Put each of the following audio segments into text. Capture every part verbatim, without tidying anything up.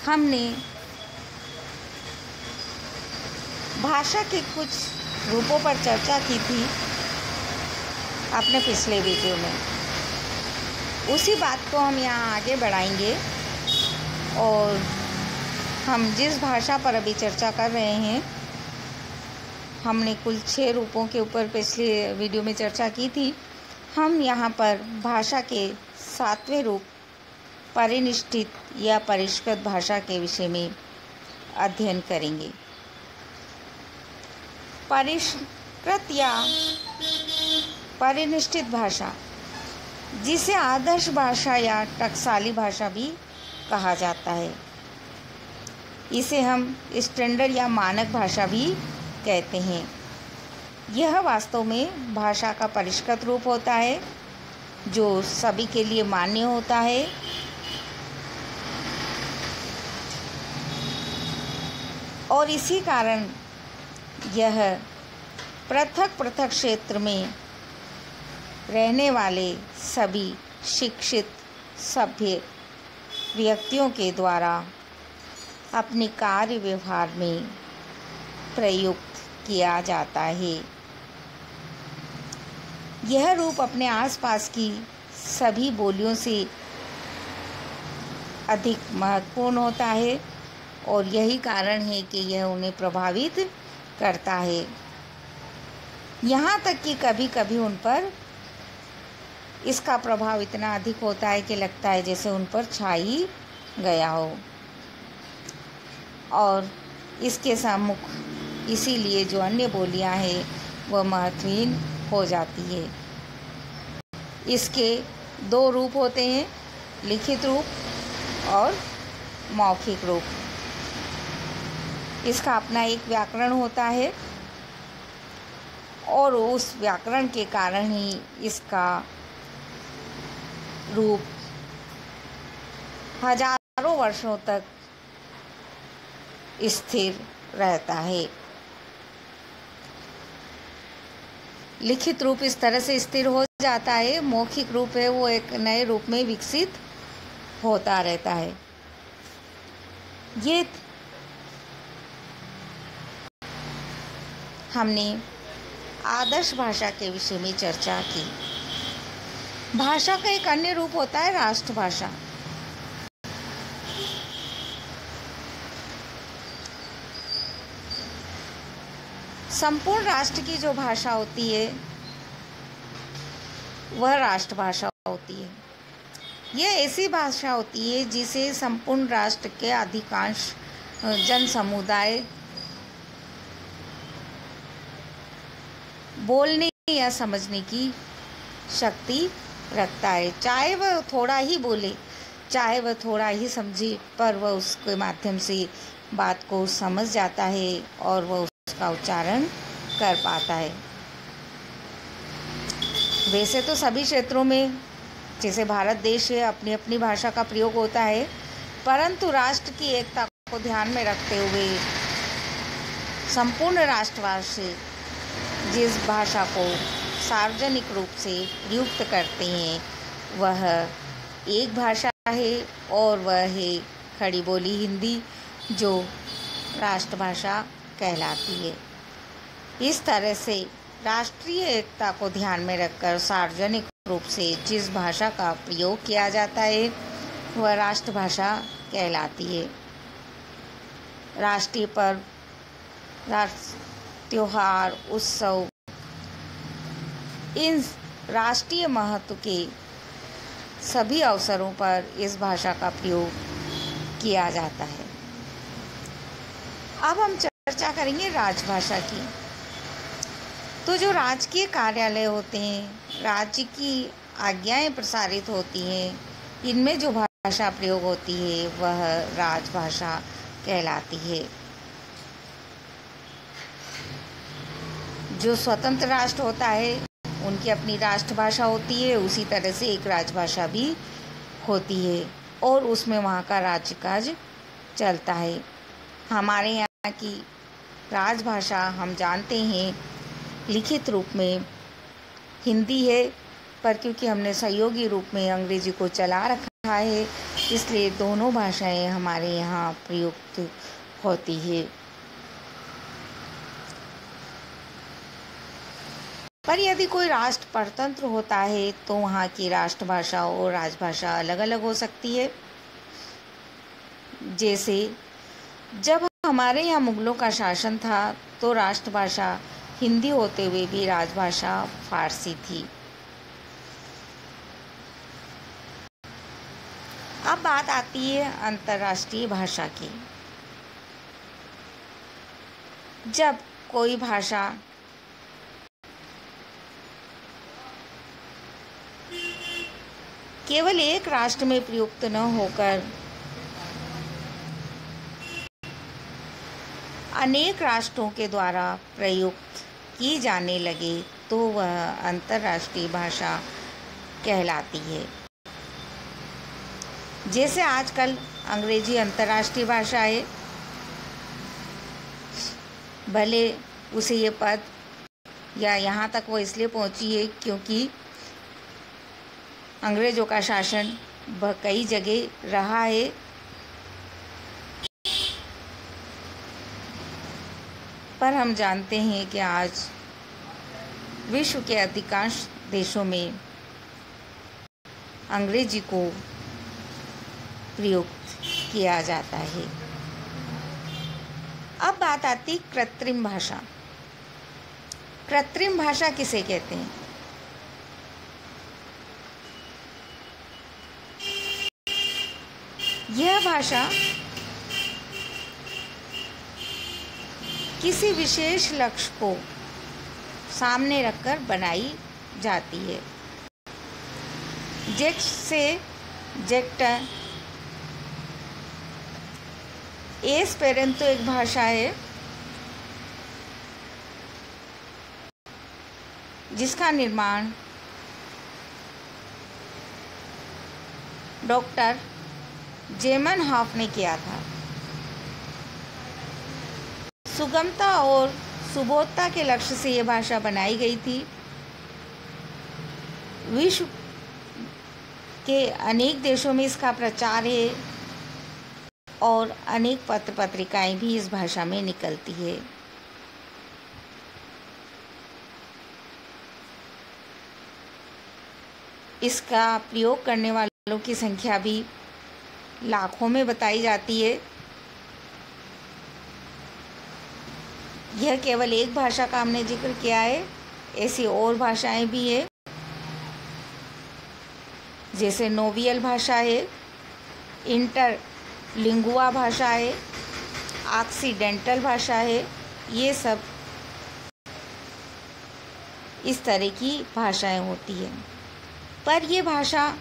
हमने भाषा के कुछ रूपों पर चर्चा की थी अपने पिछले वीडियो में। उसी बात को हम यहाँ आगे बढ़ाएंगे और हम जिस भाषा पर अभी चर्चा कर रहे हैं, हमने कुल छः रूपों के ऊपर पिछले वीडियो में चर्चा की थी। हम यहाँ पर भाषा के सातवें रूप परिनिष्ठित या परिष्कृत भाषा के विषय में अध्ययन करेंगे। परिष्कृत या परिनिष्ठित भाषा, जिसे आदर्श भाषा या टकसाली भाषा भी कहा जाता है, इसे हम स्टैंडर्ड या मानक भाषा भी कहते हैं। यह वास्तव में भाषा का परिष्कृत रूप होता है जो सभी के लिए मान्य होता है और इसी कारण यह पृथक पृथक क्षेत्र में रहने वाले सभी शिक्षित सभ्य व्यक्तियों के द्वारा अपने कार्य व्यवहार में प्रयुक्त किया जाता है। यह रूप अपने आसपास की सभी बोलियों से अधिक महत्वपूर्ण होता है और यही कारण है कि यह उन्हें प्रभावित करता है, यहाँ तक कि कभी कभी उन पर इसका प्रभाव इतना अधिक होता है कि लगता है जैसे उन पर छा ही गया हो। और इसके सम्मुख इसीलिए जो अन्य बोलियां हैं वह महत्वहीन हो जाती है। इसके दो रूप होते हैं, लिखित रूप और मौखिक रूप। इसका अपना एक व्याकरण होता है और उस व्याकरण के कारण ही इसका रूप हजारों वर्षों तक स्थिर रहता है। लिखित रूप इस तरह से स्थिर हो जाता है, मौखिक रूप है वो एक नए रूप में विकसित होता रहता है। ये हमने आदर्श भाषा के विषय में चर्चा की। भाषा का एक अन्य रूप होता है राष्ट्रभाषा। संपूर्ण राष्ट्र की जो भाषा होती है वह राष्ट्रभाषा होती है। यह ऐसी भाषा होती है जिसे संपूर्ण राष्ट्र के अधिकांश जन समुदाय बोलने या समझने की शक्ति रखता है। चाहे वह थोड़ा ही बोले, चाहे वह थोड़ा ही समझे, पर वह उसके माध्यम से बात को समझ जाता है और वह उसका उच्चारण कर पाता है। वैसे तो सभी क्षेत्रों में, जैसे भारत देश है, अपनी अपनी भाषा का प्रयोग होता है, परंतु राष्ट्र की एकता को ध्यान में रखते हुए संपूर्ण राष्ट्रवासी जिस भाषा को सार्वजनिक रूप से प्रयुक्त करते हैं वह एक भाषा है और वह है खड़ी बोली हिंदी, जो राष्ट्रभाषा कहलाती है। इस तरह से राष्ट्रीय एकता को ध्यान में रखकर सार्वजनिक रूप से जिस भाषा का प्रयोग किया जाता है वह राष्ट्रभाषा कहलाती है। राष्ट्रीय पर्व, राष्ट्र त्योहार, उत्सव, इन राष्ट्रीय महत्व के सभी अवसरों पर इस भाषा का प्रयोग किया जाता है। अब हम चर्चा करेंगे राजभाषा की। तो जो राजकीय कार्यालय होते हैं, राज्य की आज्ञाएं प्रसारित होती हैं, इनमें जो भाषा प्रयोग होती है वह राजभाषा कहलाती है। जो स्वतंत्र राष्ट्र होता है उनकी अपनी राष्ट्रभाषा होती है, उसी तरह से एक राजभाषा भी होती है और उसमें वहाँ का राज्यकाज चलता है। हमारे यहाँ की राजभाषा हम जानते हैं लिखित रूप में हिंदी है, पर क्योंकि हमने सहयोगी रूप में अंग्रेजी को चला रखा है इसलिए दोनों भाषाएं हमारे यहाँ प्रयुक्त होती है। पर यदि कोई राष्ट्र परतंत्र होता है तो वहाँ की राष्ट्रभाषा और राजभाषा अलग अलग हो सकती है। जैसे जब हमारे यहाँ मुगलों का शासन था तो राष्ट्रभाषा हिंदी होते हुए भी राजभाषा फारसी थी। अब बात आती है अंतर्राष्ट्रीय भाषा की। जब कोई भाषा केवल एक राष्ट्र में प्रयुक्त न होकर अनेक राष्ट्रों के द्वारा प्रयुक्त की जाने लगे तो वह अंतर्राष्ट्रीय भाषा कहलाती है। जैसे आजकल अंग्रेजी अंतर्राष्ट्रीय भाषा है, भले उसे ये पद या यहाँ तक वो इसलिए पहुँची है क्योंकि अंग्रेज़ों का शासन कई जगह रहा है, पर हम जानते हैं कि आज विश्व के अधिकांश देशों में अंग्रेजी को प्रयुक्त किया जाता है। अब बात आती कृत्रिम भाषा। कृत्रिम भाषा किसे कहते हैं? यह भाषा किसी विशेष लक्ष्य को सामने रखकर बनाई जाती है। जैसे जेक्ट एस्पेरेंतो एक भाषा है जिसका निर्माण डॉक्टर ज़ेमनहॉफ ने किया था। सुगमता और सुबोधता के लक्ष्य से यह भाषा बनाई गई थी। विश्व के अनेक देशों में इसका प्रचार है और अनेक पत्र पत्रिकाएं भी इस भाषा में निकलती है। इसका प्रयोग करने वालों की संख्या भी लाखों में बताई जाती है। यह केवल एक भाषा का हमने जिक्र किया है, ऐसी और भाषाएं भी है, जैसे नोवियल भाषा है, इंटरलिंगुआ भाषा है, ऑक्सीडेंटल भाषा है। ये सब इस तरह की भाषाएं होती हैं। पर ये भाषा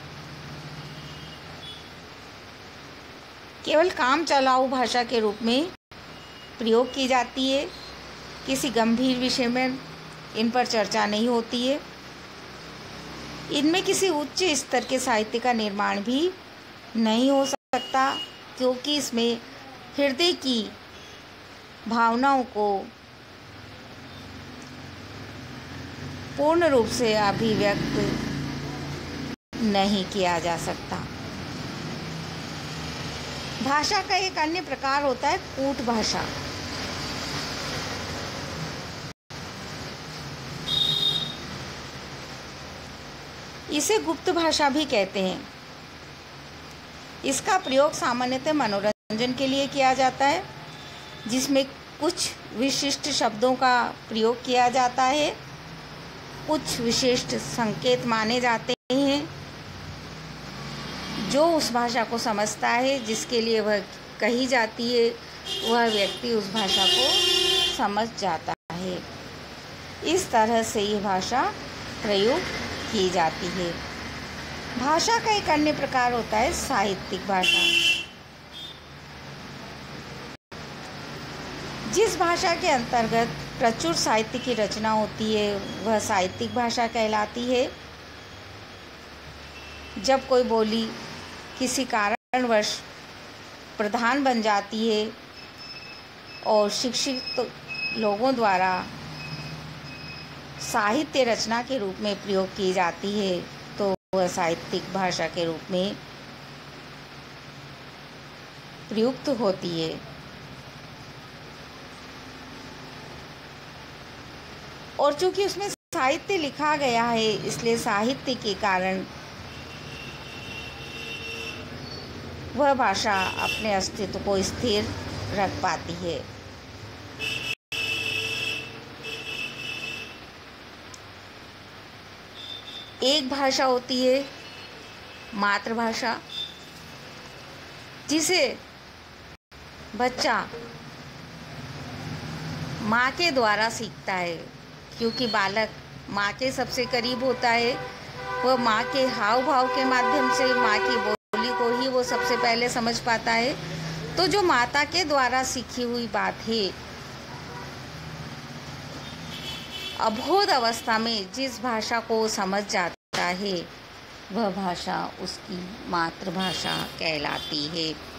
केवल काम चलाऊ भाषा के रूप में प्रयोग की जाती है। किसी गंभीर विषय में इन पर चर्चा नहीं होती है। इनमें किसी उच्च स्तर के साहित्य का निर्माण भी नहीं हो सकता क्योंकि इसमें हृदय की भावनाओं को पूर्ण रूप से अभिव्यक्त नहीं किया जा सकता। भाषा का एक अन्य प्रकार होता है कूट भाषा। इसे गुप्त भाषा भी कहते हैं। इसका प्रयोग सामान्यतः मनोरंजन के लिए किया जाता है, जिसमें कुछ विशिष्ट शब्दों का प्रयोग किया जाता है, कुछ विशिष्ट संकेत माने जाते हैं। जो उस भाषा को समझता है, जिसके लिए वह कही जाती है, वह व्यक्ति उस भाषा को समझ जाता है। इस तरह से ये भाषा प्रयोग की जाती है। भाषा का एक अन्य प्रकार होता है साहित्यिक भाषा। जिस भाषा के अंतर्गत प्रचुर साहित्य की रचना होती है वह साहित्यिक भाषा कहलाती है। जब कोई बोली किसी कारणवश प्रधान बन जाती है और शिक्षित लोगों द्वारा साहित्य रचना के रूप में प्रयोग की जाती है तो वह साहित्यिक भाषा के रूप में प्रयुक्त होती है। और चूंकि उसमें साहित्य लिखा गया है, इसलिए साहित्य के कारण वह भाषा अपने अस्तित्व को स्थिर रख पाती है। एक भाषा होती है मातृभाषा, जिसे बच्चा माँ के द्वारा सीखता है, क्योंकि बालक माँ के सबसे करीब होता है। वह माँ के हाव भाव के माध्यम से माँ की बोली को ही वो सबसे पहले समझ पाता है। तो जो माता के द्वारा सीखी हुई बात है, अबोध अवस्था में जिस भाषा को समझ जाता है, वह भाषा उसकी मातृभाषा कहलाती है।